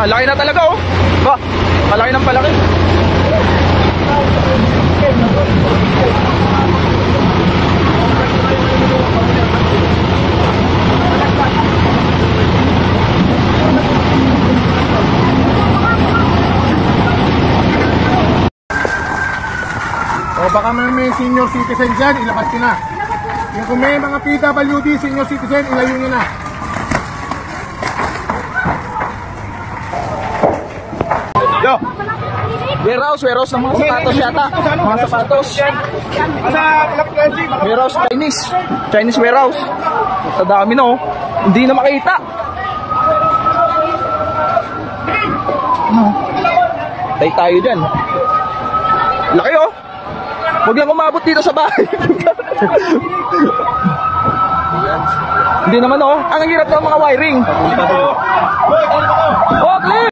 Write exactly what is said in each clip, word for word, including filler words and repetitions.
Palaki na talaga oh. Ba, palaki ng palaki. O baka may senior citizen dyan, ilabas ko na. Yung kung may mga P W D, senior citizen, ilayo nyo na. Yo! Warehouse, warehouse ng mga sapatos yata. Mga sapatos. Warehouse Chinese. Chinese warehouse. Sa dami na oh. Hindi na makita. Ano? Tay tayo dyan. Laki oh. Huwag lang umabot dito sa bahay. Hindi naman oh. Ang hirap ng mga wiring. Oh, clear!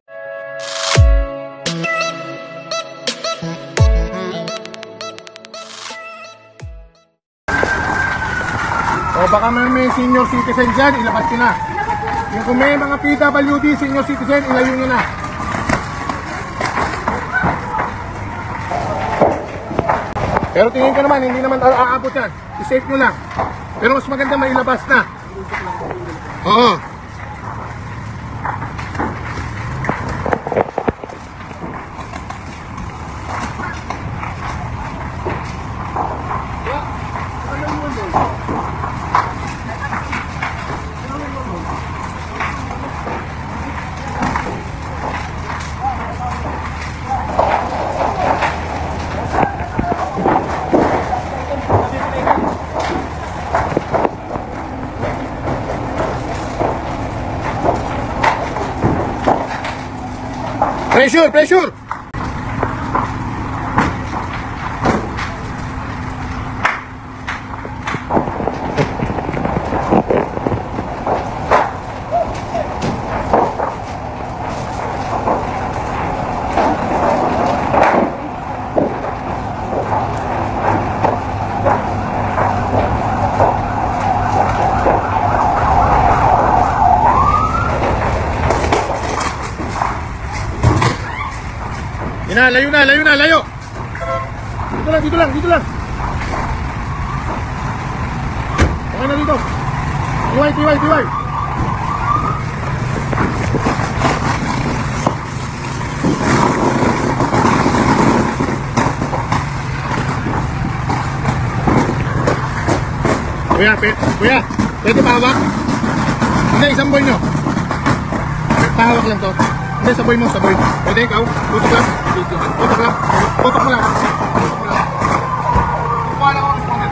O baka may senior citizen dyan, ilabas ko na. Yung kung may mga P W D, senior citizen, ilayo nyo na. Pero tingin ko naman, hindi naman aabot yan. I-save nyo lang. Pero mas maganda mailabas na. Oo. Pressure, pressure! Na, layo na, layo na, layo. Dito lang, dito lang, dito lang. Okay na dito. Tiway, tiway, tiway. Kuya, pe, kuya, pwede pahawak? Hindi, isang boy nyo. Pahawak lang to. Hindi, saboy mo, saboy. Pwede ikaw, tutok lang. Tutok lang. Tutok mo lang. Tutok mo lang. Kuha lang ako ng sponet.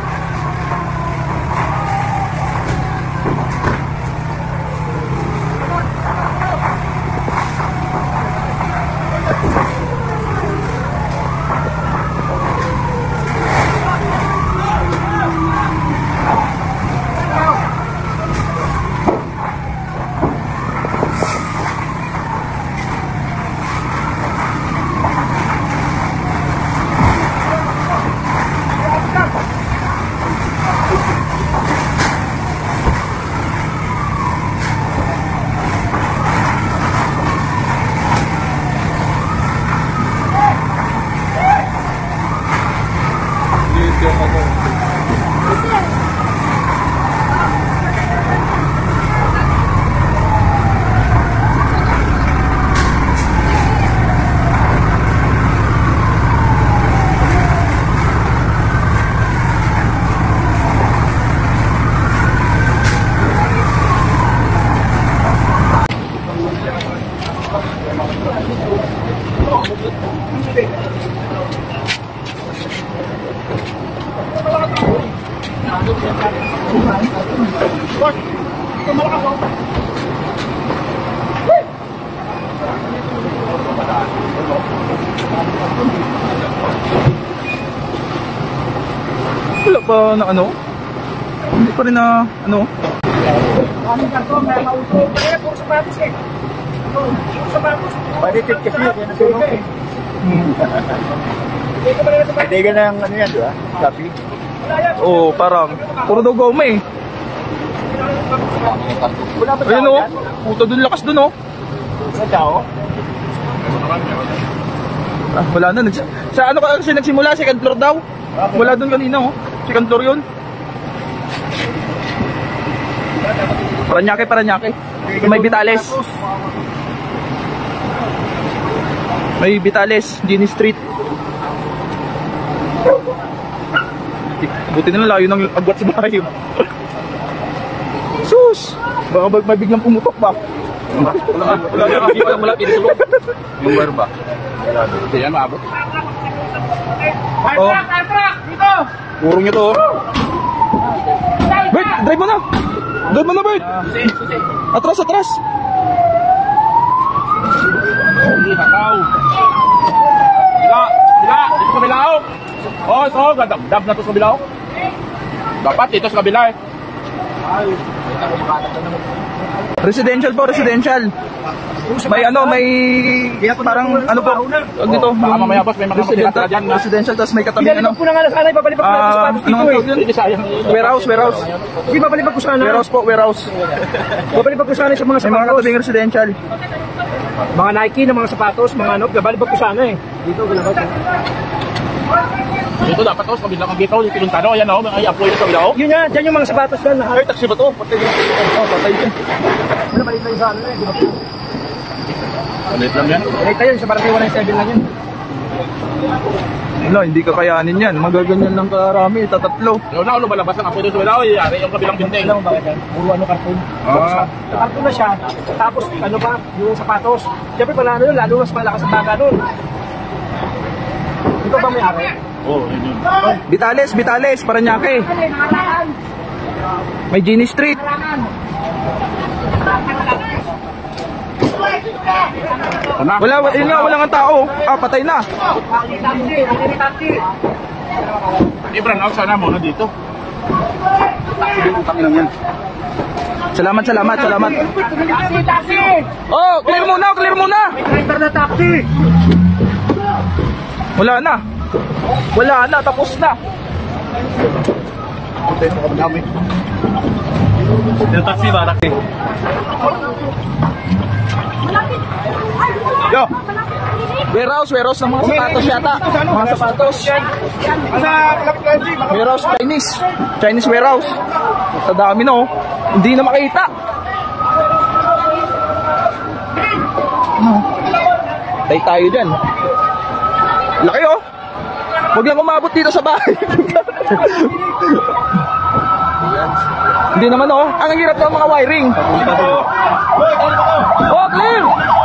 Wala pa na ano? Hindi pa rin na ano? Palitit kasi yun, yan ang sunog eh. Pwede na yung ano yan, di ba? Copy? Oo, parang puro daw goma eh. Wala ba Ayun o, puta dun, lakas dun o. Tao. Ah, wala na. Nags sa ano ka kasi nagsimula? Second floor daw? Wala doon kanina, oh. Second floor yun. Paranaque, Paranaque. May Vitales. May Vitales, Gini Street. Buti na lang, layo ng agwat sa bahay. Sus! Baka ba- may biglang pumutok ba? Wala na kasi walang malapit sa loob. Yung wire ba? Hindi yan maabot. Oh. Urong nyo to, oh. Bert, drive mo na! Drive mo na, Bert! Atras, atras! Hindi, takaw. Bila, bila, dito sa bilao. Oh, ito, gadab na to sa bilao. Dapat dito sa kabila eh. Residential po, residential. May ano, may parang ano po, tawag dito, Baka mamaya boss, may mga residential, kapatid dyan na. residential, tapos may katabing ano. Pinalipag ko na nga sana, ipapalipag ko na sa Ah, sapatos ano dito nga eh. tawag yun? Hindi sayang. Warehouse, warehouse. Hindi, papalipag ko sana. Warehouse po, warehouse. Papalipag ko sana sa mga May mga sapatos. katabing residential. Mga Nike na mga sapatos, mga ano, papalipag ko sana eh. Dito, galabas. Dito dapat to, sa kabila ng gito, yung pinuntano. Ayan o, may apoy sa kabila o. Yun nga, dyan yung mga sapatos doon. Ay, taxi ba to? Patay yun. Oh, patay yun. Ano, balik tayo sa ano eh. di ba? Ulit lang yan. Balik tayo, sa barangay one seven lang yun. Wala, hindi kakayanin yan. Magaganyan lang karami, tatatlo. Yung na, lumalabas ang apoy doon sa kabila o, yari yung kabilang binteng. Alam mo bakit yan? Puro ano, karton. Ah. Karton na siya. Tapos, ano pa, yung sapatos. Siyempre, pala ano yun, lalo mas malakas ang baga nun. Ito ba may ari? Oo, yun yun. Vitales, Vitales, Paranaque. May Gini Street. Ano? Wala, yun nga, wala nga tao. Ah, patay na. Ibran out sana muna dito. Salamat, salamat, salamat. Taxi, taxi! Oh, clear muna, clear muna. May driver na taxi! Wala na. Wala na, tapos na. Yung taxi ba, taxi? Yo. Warehouse, warehouse ng mga sapatos yata. Mga sapatos. Warehouse Chinese. Chinese warehouse. Sa dami no. Hindi na makita. Ano? Tay tayo dyan. Laki oh. Huwag lang umabot dito sa bahay. Hindi naman oh. Ang hirap ng mga wiring. Oh, clear!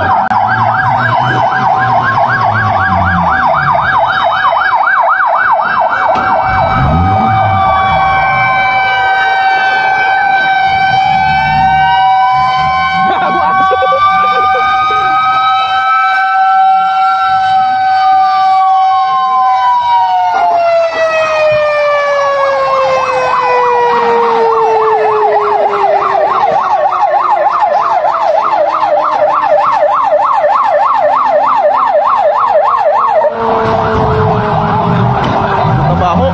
Trabaho.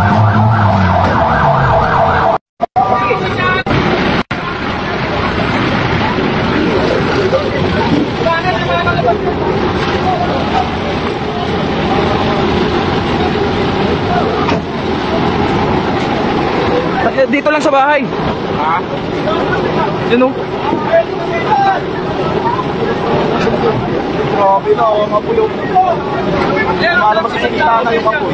Eh, dito lang sa bahay. Ha? Yun oh. Grabe na, ang apoy yung... Malabas sa kita na yung apoy.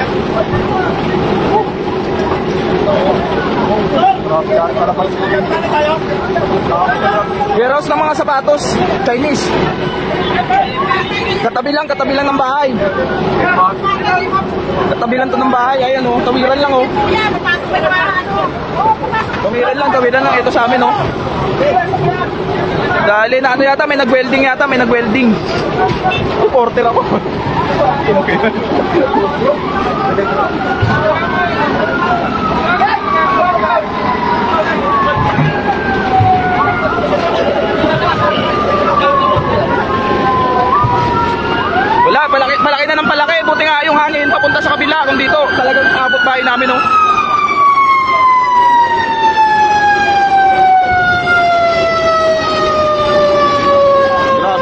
Grabe, yari malabas sa yan. Warehouse ng mga sapatos. Chinese. Katabi lang, katabi lang ng bahay. Katabi lang to ng bahay. Ayan oh, tawiran lang oh. Tawiran lang, tawiran lang. Ito sa amin oh. Dali na ano yata, may nag-welding yata, may nag-welding. Reporter ako. Wala, malaki, malaki na ng palaki. Buti nga yung hangin papunta sa kabila. Kung dito, talagang abot bahay namin oh. Grabe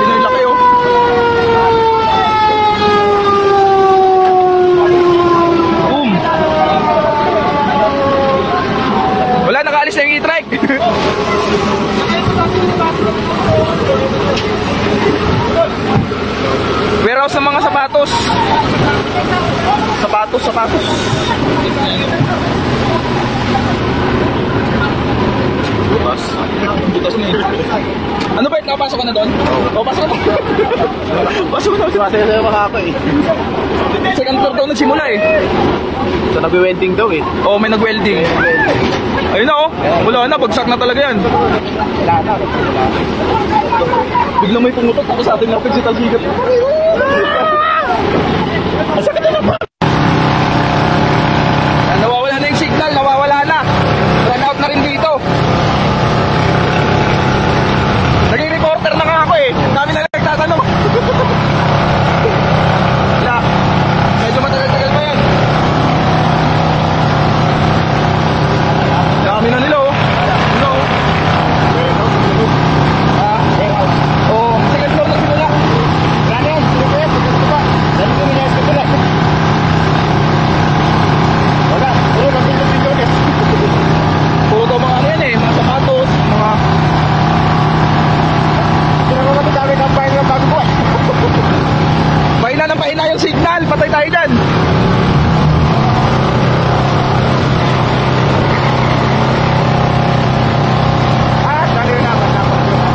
Warehouse ng mga sapatos. Sapatos, sapatos. Butas. Butas na eh. Ano ba, nakapasok ka na doon? Oo, pasok na. Pasok na. Masaya sa'yo mga ako eh. Second floor daw nagsimula eh. So nag-welding daw eh. Oo, may nag-welding. Ayun na oh. Wala na, bagsak na talaga yan. Wala na. Biglang may pumutok ako sa ating lapit si Talsigat. Ang sakit na naman. Nawawala na yung signal, nawawala na. Run out na rin dito. Naging reporter na nga ako eh. Dami na nagtatanong. Wala. Medyo matagal-tagal pa yan. Dami na nila oh. Ano oh. Oh, second floor na simula. Ganyan, dito yan, dito ko ba? Dali ko niya sa pula. Wala, puro na pinag-pinag. Puro daw mga ano yan eh, mga sapatos, mga... Pero kung kami dami kampahin ng bago buhay. Pahina ng pahina yung signal, patay tayo dyan. Ah, dali na naman naman.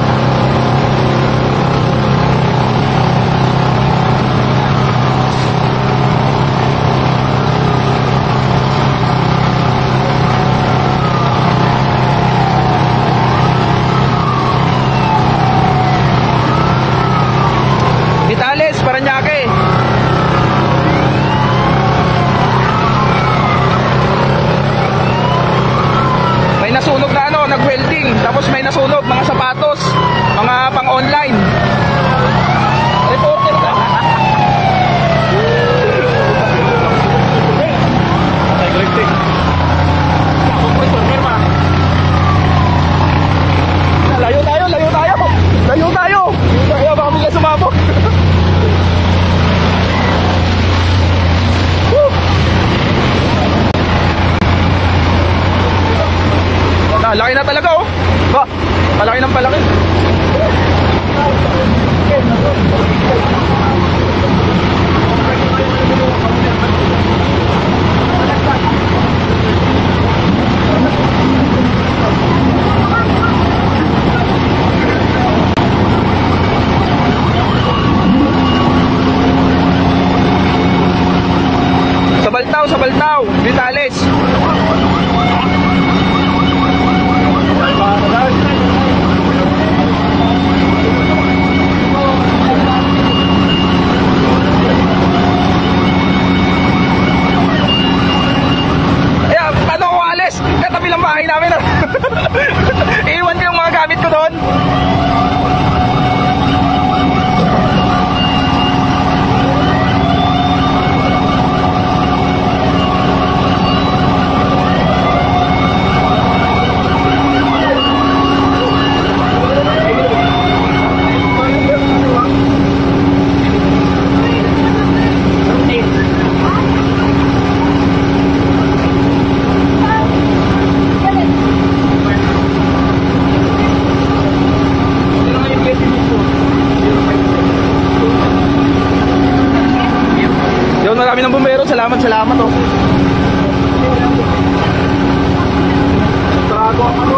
Vitales, Parañaque. May nasunog na ano, nag-welding. Tapos may nasunog, mga sapatos, mga pang-online. Reporter ka. Layo tayo, layo tayo. Layo tayo. Kaya baka bigla sumabog. Woo! Ah, laki na talaga oh. Ba, palaki ng palaki. Sa Baltaw, sa Baltaw, Vitales. Ayan, paano ko alis? Katabi lang bahay namin. Iiwan ko yung mga gamit ko doon. Yun, marami ng bumbero. Salamat, salamat oh. Trago ang ano.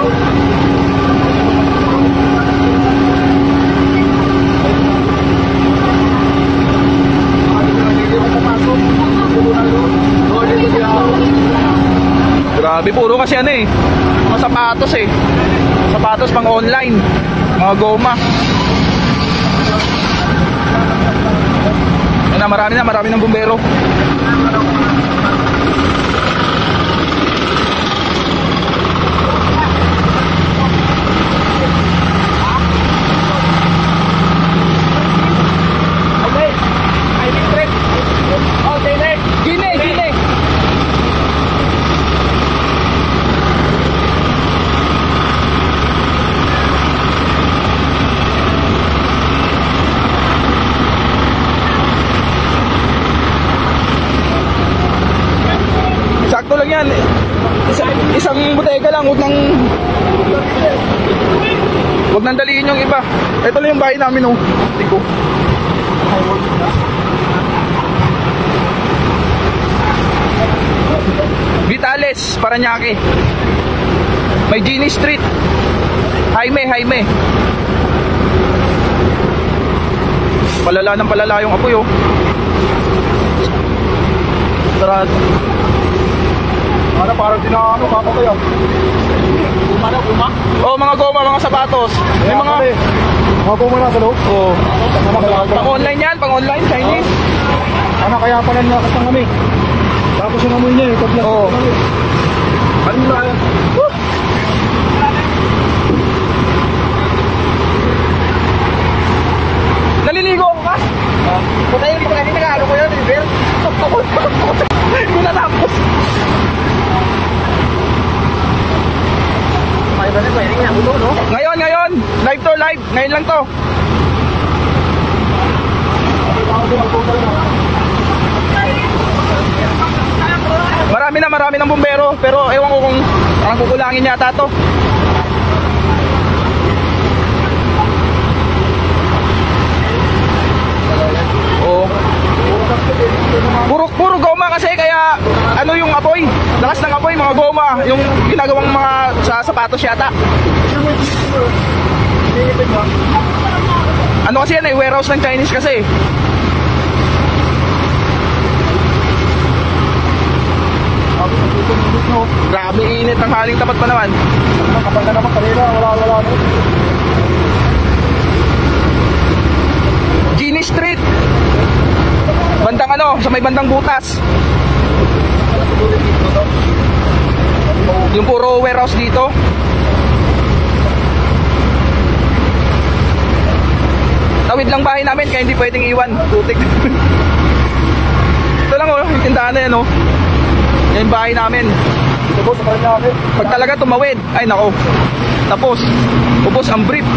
Grabe, puro kasi ano eh. Mga sapatos eh. Sapatos pang online. Mga goma. Yan na, marami na, marami ng bumbero. Okay, I think break. Okay, next. Gine, gine. Sakto lang yan. Isa, isang butega lang, huwag nang huwag nang daliin yung iba. Ito lang yung bahay namin oh. Tiko. Vitales, Parañaque. May Genie Street. Jaime, Jaime. Palala ng palala yung apoy, oh. Sarado. Ano, parang tinakano, kakapay ah. Guma na, guma. Oh, mga goma, mga sapatos. May mga... Mga po muna sa loob. Oh. Pang-online yan, pang-online, Chinese. Ano kaya pala nilakas ng kami? Tapos yung amoy niya eh. Pag Oo. ano na yan? Naliligo ako ka? Patay yung pagkain na ano ko yun, River. Takot, takot. Hindi natapos. Ngayon, ngayon. Live to, live. Ngayon lang to. Marami na, marami ng bumbero. Pero ewan ko kung parang kukulangin yata to. Oo. Puro, puro goma kasi kaya ano yung apoy? Lakas ng apoy, mga goma. Yung ginagawang mga sa sapatos yata. Ano kasi yan eh, warehouse ng Chinese kasi. Grabe init ang haling tapat pa naman. Kapag na naman kanina, wala wala na. Genie Street. Bandang ano, sa may bandang butas. Yung puro warehouse dito. Tawid lang bahay namin kaya hindi pwedeng iwan. Putik. Ito lang oh, yung tindahan na yan oh. Yan yung bahay namin. Ito sa Parañaque. Pag talaga tumawid, ay nako. Tapos, ubos ang brief.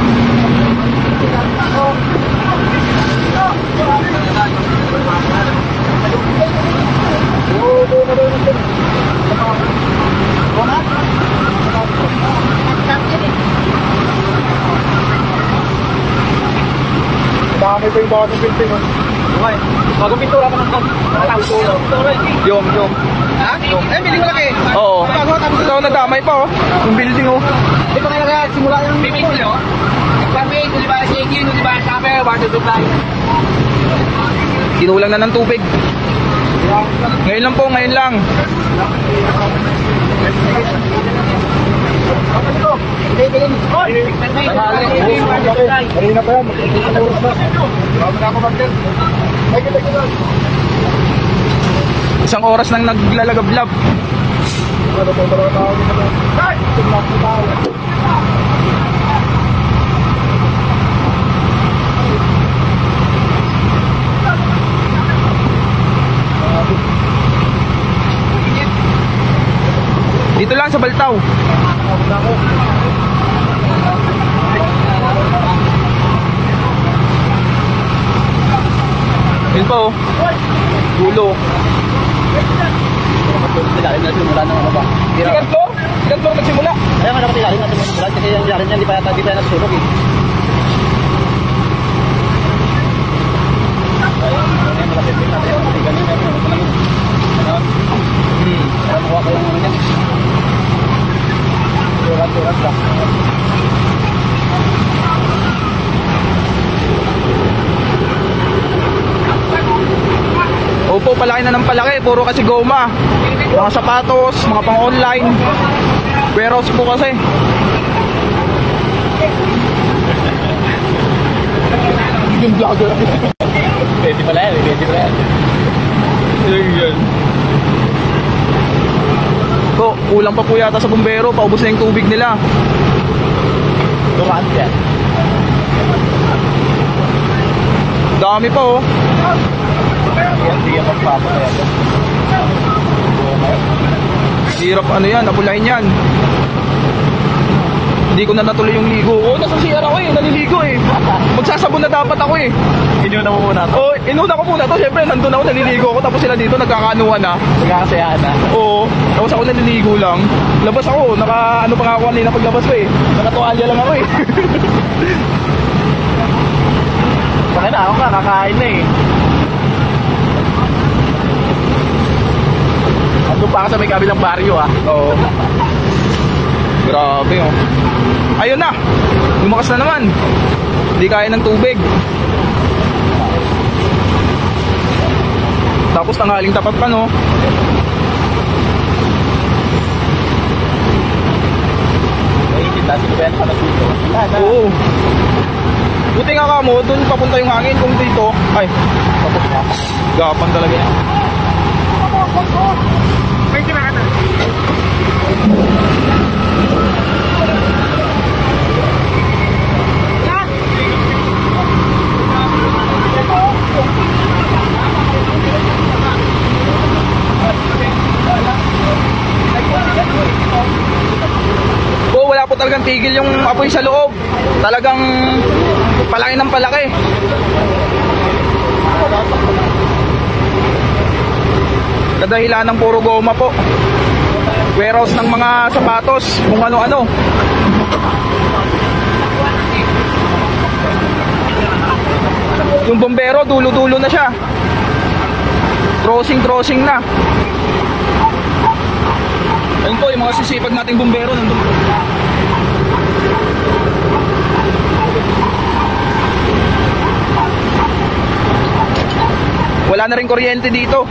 Dami pa yung bagong building. Okay. Bagong pintura pa ng Yung, yung. Ha? Eh, biling malaki. Oo. Ito nadamay pa oh. Yung building oh. Di ba kaya simula yung... Bibili sila, oh? Pag-may, di ba si Ekin, di ba sabi, water supply. Kinulang na ng tubig. Ngayon lang po, ngayon lang. Marina pa yan. Marami na ako mag-ten. Ay, kita kita. Isang oras nang naglalagablab. Ano po ba mga tao dito? Ay! Tumulak po tayo. Dito lang sa Baltaw. Yun pa oh. Gulo. Ilalim na simula ng ano ba? Second floor? Second floor nagsimula. Kaya nga dapat ilalim na simula kasi yung ilalim niya, di pa yata di pa nagsunog eh. Ay, malapit din natin. Ganun ganun ganun. Hmm. Parang huwag ko lang ano niya. Surat-surat lang. Opo, palaki na ng palaki. Puro kasi goma. Mga sapatos, mga pang-online. Warehouse po kasi. Yung vlogger. Pwede pala yan, pwede pala yan. Yan. So, kulang pa po yata sa bumbero. Paubos na yung tubig nila. Durant yan. Dami pa oh. Hindi yan magpapalaya. Hirap ano yan, napulahin yan. Hindi ko na natuloy yung ligo ko. Nasa C R ako eh, naliligo eh. Magsasabon na dapat ako eh. Inuna mo muna ito. Oh, inuna ko muna to. Siyempre, nandun ako, naliligo ako. Tapos sila dito, nagkakaanuhan na. Nagkakasayahan na. Oo. Tapos ako naliligo lang. Labas ako, naka ano pa nga ako kanina paglabas ko eh. Nakatualya lang ako eh. Baka na ako nga, kakain na eh. Nandun pa ako sa may kabilang baryo ah. Oo. Grabe oh. Ayun na. Lumakas na naman. Hindi kaya ng tubig. Tapos tanghaling tapat pa no. Nakikita si Ben pa na dito. Oo. Buti nga ka mo, doon papunta yung hangin. Kung dito, ay, tapos na. Gapan talaga yan. May kinakata. Oo, wala po talagang tigil yung apoy sa loob. Talagang palaki ng palaki. Kadahilan ng puro goma po. Warehouse ng mga sapatos, kung ano-ano. Yung bombero, dulo-dulo na siya. Crossing-crossing na. Ayun po, yung mga sisipag nating bombero nandun po. Wala na rin kuryente dito.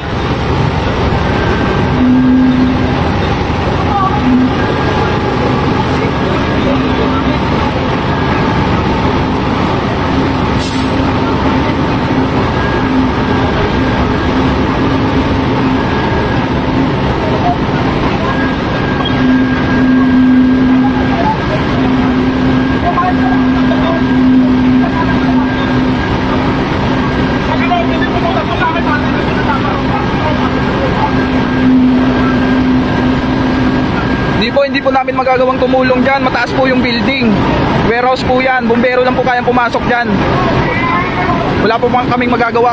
Hindi po, hindi po namin magagawang tumulong dyan. Mataas po yung building. Warehouse po yan. Bumbero lang po kayang pumasok dyan. Wala po pang kaming magagawa.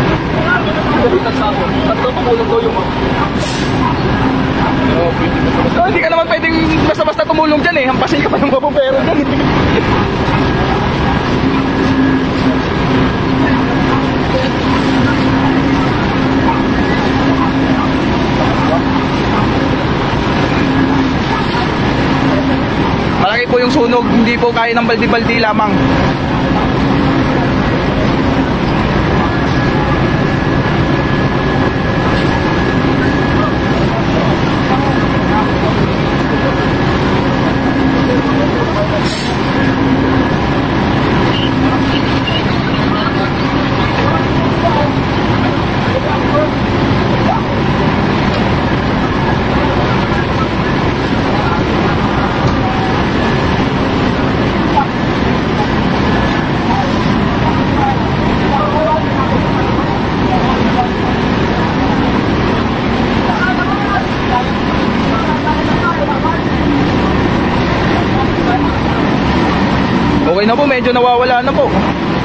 Oh, hindi ka naman pwedeng basta-basta tumulong dyan eh. Hampasin ka pa ng bumbero dyan. Malaki po yung sunog, hindi po kaya ng baldi-baldi lamang. Okay na po, medyo nawawala na po.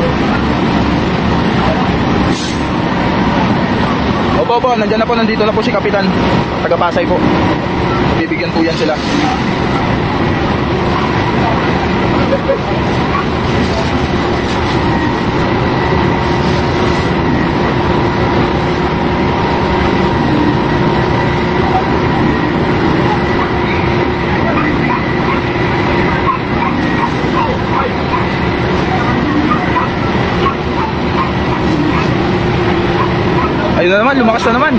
Opo po, nandyan na po, nandito na po si Kapitan. Taga-Pasay po. Bibigyan po yan sila. Ayun na naman, lumakas na naman.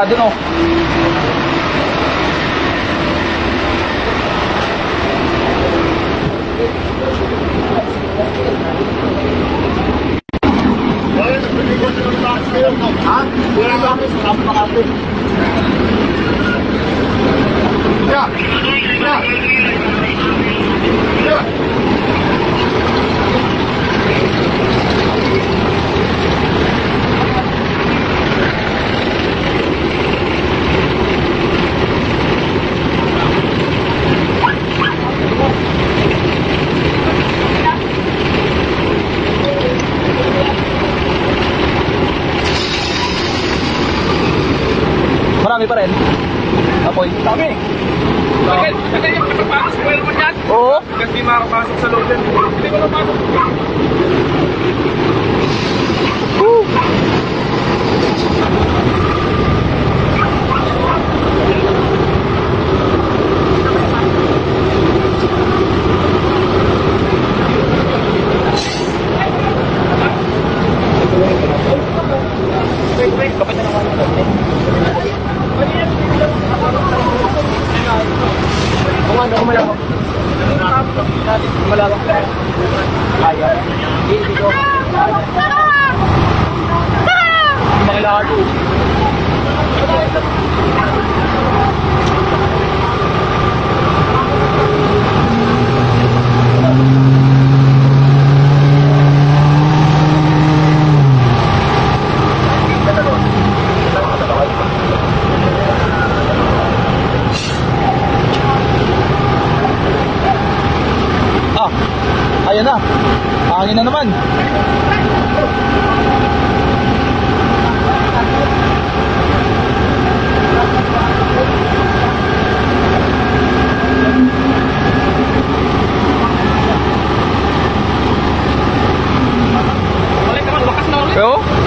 Sigurado no. Yeah. Yeah. Yeah. Marami pa rin. Apoy. Dami. Bakit? Bakit yung kapapasok mo naman yan? Oo. Hanggang di makapasok sa loob yan. Hindi ko napasok. Kapit na naman. Kung ano, kung malawak. Malawak. Ayaw. Hindi, hindi ko. Makilala ko. Ah, ayan na. Hangin na naman. Balik naman, wakas na ulit. Pero,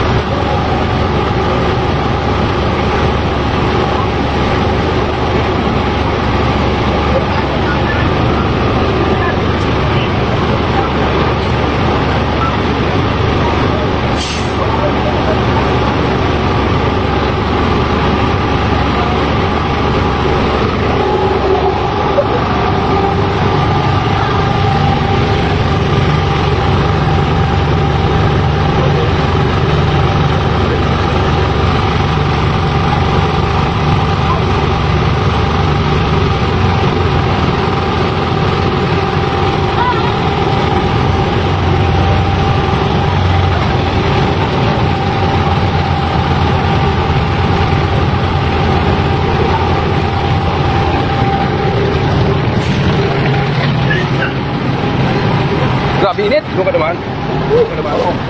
grabe init. Doon ka naman. Doon ka naman.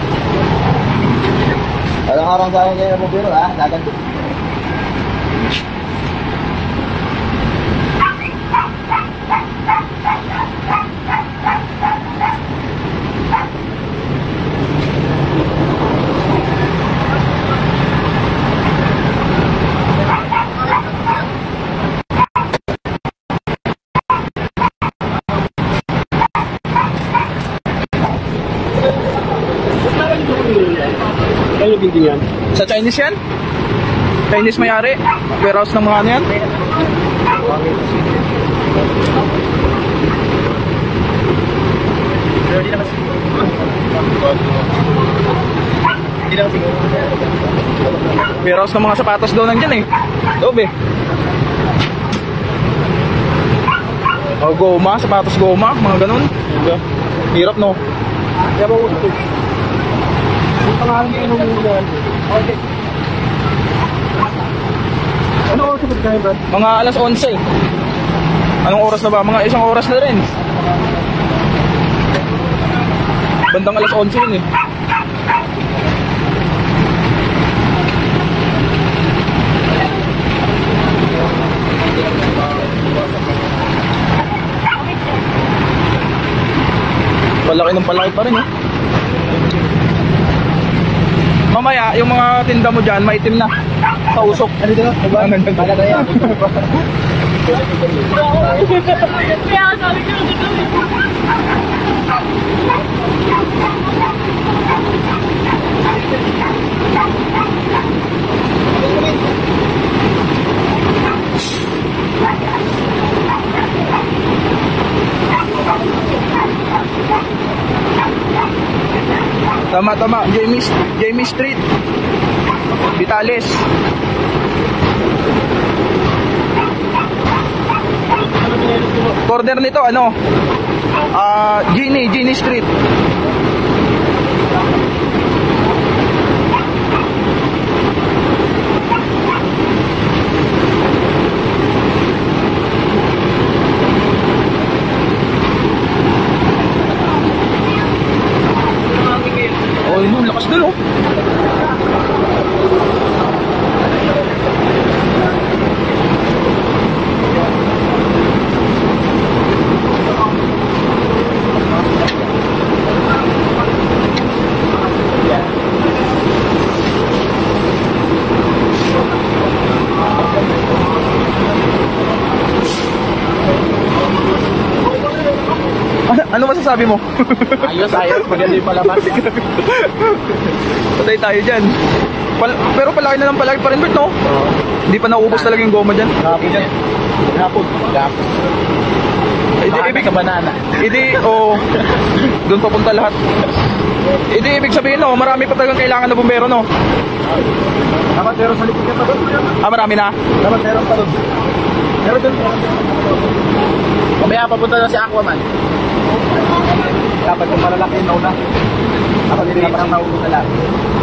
Alang araw sa akin kayo mo biro ha, dagat. Ano yung building yan? Sa Chinese yan? Chinese may-ari? Warehouse ng mga ano yan? Pero di naman siguro. Hindi naman siguro. Warehouse ng mga sapatos daw nandyan eh. Loob eh. Oh, goma, sapatos goma, mga ganun. Hirap no? Kaya ba gusto? Yung pangalan niya yung umuulan. Okay. Ano oras yung pagkain, Brad? Mga alas onse. Anong oras na ba? Mga isang oras na rin. Bandang alas onse yun eh. Palaki ng palaki pa rin eh. Mamaya, yung mga tinda mo dyan, maitim na. Sa usok. Ano dito? Diba? Ano dito? Ano dito? Tama, tama. Jamie, Jamie Street. Vitales. Corner nito, ano? Ah, Genie, Genie Street. Oh, yun, lakas dun, oh. Ano, ano masasabi mo? Ayos, ayos. Maganda yung palabas. Patay tayo dyan. Pal pero palaki na lang palaki pa rin, Bert, no? Hindi pa naubos talaga yung goma dyan. Hapon dyan. Hapon. Hapon. Hindi, ibig sa banana. Hindi, oo. Oh, doon papunta lahat. Hindi, ibig sabihin, no? Marami pa talagang kailangan na bumbero, no? Dapat meron sa likod niya pa doon. Ah, marami na? Dapat meron pa doon. Meron doon. Mamaya papunta na si Aquaman. Dapat yung malalaki yung nauna. Dapat hindi dapat ang nauna na lang.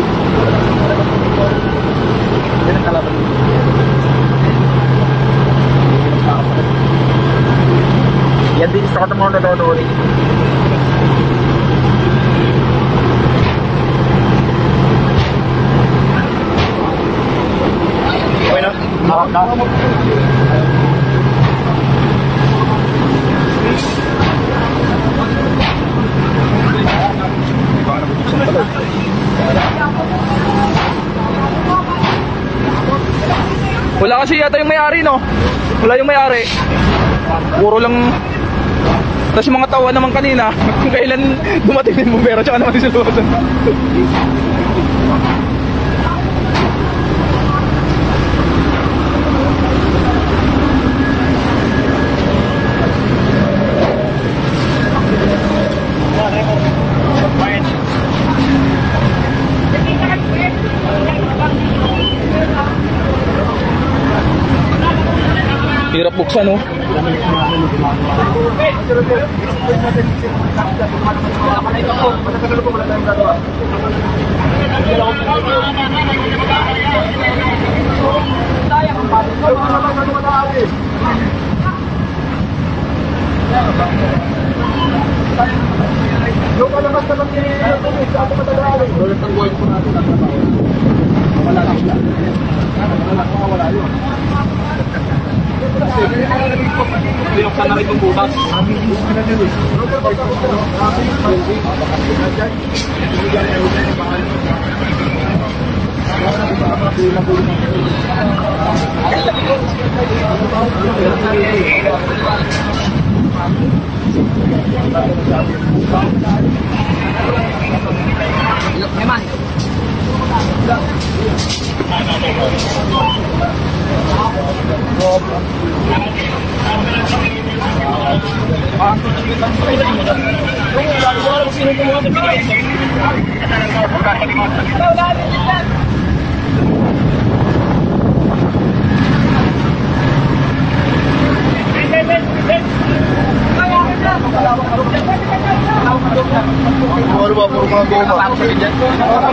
Yan ang kalaban. Yan din sa kata mga nanonood. Okay na? Nakak na. Wala kasi yata yung may-ari, no? Wala yung may-ari. Puro lang. Tapos yung mga tawa naman kanina, kung kailan dumating yung bumbero, tsaka naman yung luwasan. Hirap buksan, no? Binuksan na rin yung butas. Ano ba, puro mga goma.